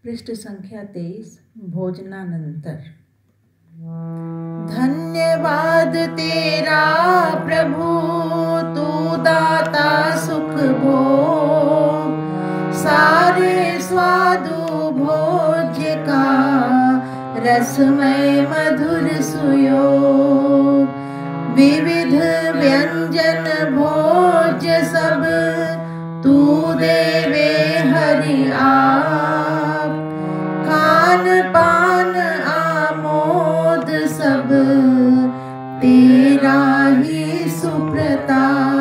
पृष्ठ संख्या 23। भोजनानंतर। धन्यवाद तेरा प्रभु, तू दाता सुख भोग, सारे स्वादु भोज्य का रसमय मधुर सुयोग। विविध व्यंजन भोज्य सब तू देवे हरि आप, खान पान आमोद सब तेरा ही सुप्रताप।